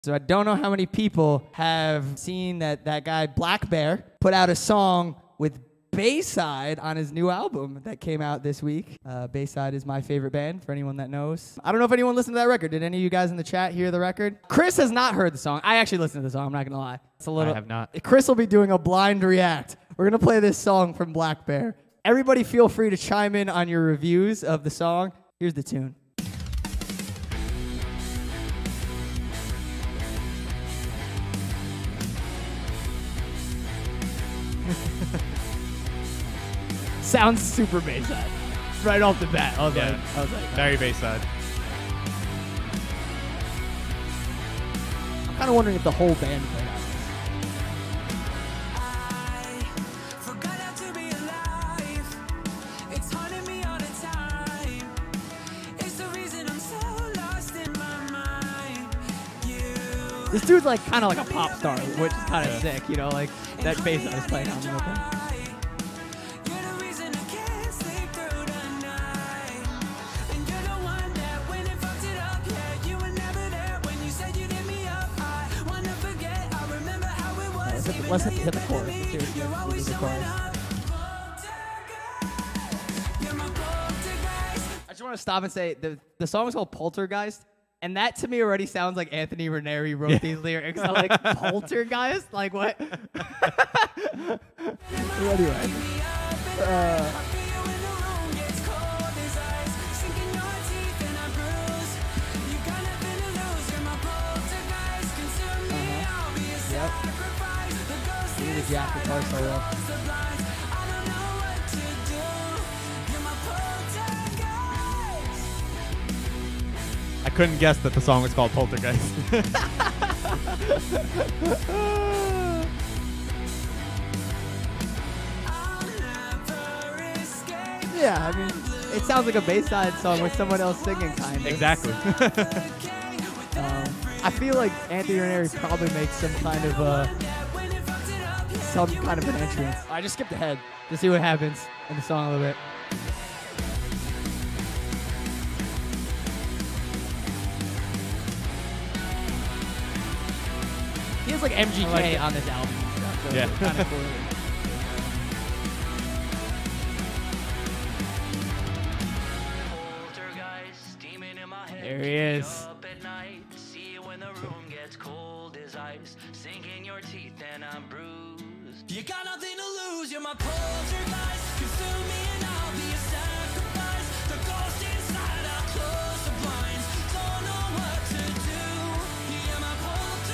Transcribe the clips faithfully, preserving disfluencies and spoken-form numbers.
So I don't know how many people have seen that that guy blackbear put out a song with Bayside on his new album that came out this week. Uh, Bayside is my favorite band, for anyone that knows. I don't know if anyone listened to that record. Did any of you guys in the chat hear the record? Chris has not heard the song. I actually listened to the song, I'm not going to lie. It's a little. I have not. Chris will be doing a blind react. We're going to play this song from blackbear. Everybody feel free to chime in on your reviews of the song. Here's the tune. Sounds super Bayside. Right off the bat. I was Yeah. like, I was like, Very Bayside. I'm kind of wondering if the whole band played out. This dude's like kind of like a pop star, which is kind of sick, you know, like that bass I was playing on with him. Let's hit, hit the chorus. Let's hear, let's hear the chorus. I just want to stop and say the the song is called Poltergeist, and that to me already sounds like Anthony Ranieri wrote yeah. these lyrics. I'm like, poltergeist? Like what? Anyway. Uh, The jack guitar solo. I couldn't guess that the song was called Poltergeist. Yeah, I mean, it sounds like a Bayside song with someone else singing, kind of. Exactly. um, I feel like Anthony Ranieri probably makes some kind of uh, some kind of an entrance. I just skipped ahead to see what happens in the song a little bit. He has like M G K like on this album and stuff, so yeah. it's kind of cool. There he is. You got nothing to lose, you're my poltergeist. Consume me and I'll be a sacrifice. The ghost inside, I'll close the blinds. Don't know what to do. You're my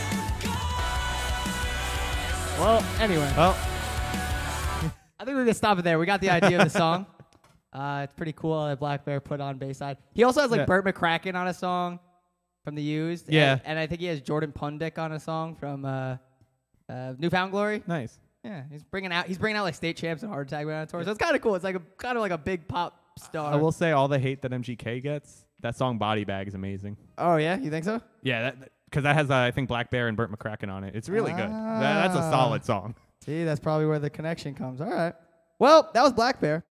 poltergeist. Well, anyway. Well, I think we're going to stop it there. We got the idea of the song. Uh, it's pretty cool that blackbear put on Bayside. He also has like yeah. Burt McCracken on a song from The Used. Yeah. And, and I think he has Jordan Pundik on a song from uh, uh, Newfound Glory. Nice. Yeah, he's bringing out he's bringing out like State Champs and Hard Attack on tour. So it's kind of cool. It's like a kind of like a big pop star. I will say all the hate that M G K gets, that song Body Bag is amazing. Oh yeah, you think so? Yeah, that because that has uh, I think blackbear and Burt McCracken on it. It's really good. That, that's a solid song. See, that's probably where the connection comes. All right. Well, that was blackbear.